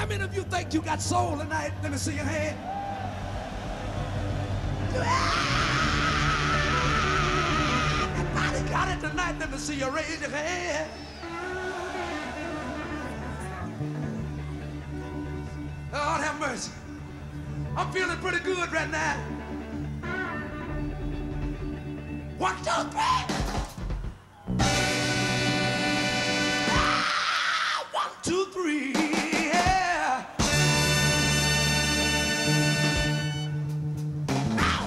How many of you think you got soul tonight? Let me see your hand. Everybody got it tonight. Let me see you raise your hand. Lord have mercy. I'm feeling pretty good right now. 1, 2, 3. Ah, 1, 2, 3. Yeah. Ow.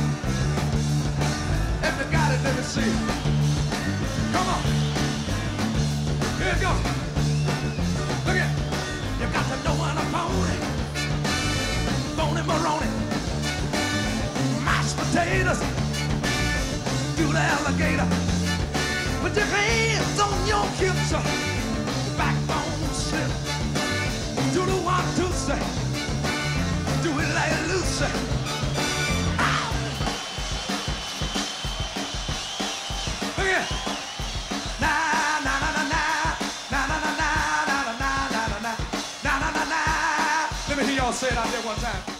If you got it, let me see it. Come on. Here it goes. Look at it. You got to know when I'm phony. Phony Maroney. Mashed potatoes. You the alligator. Put your hands on your hips. Backbone slip. Do the 1, 2, say. Do it like Lucy. Ow. Look at it. Na na na na na na na na na na na na na na na na na. Let me hear y'all say it out there one time.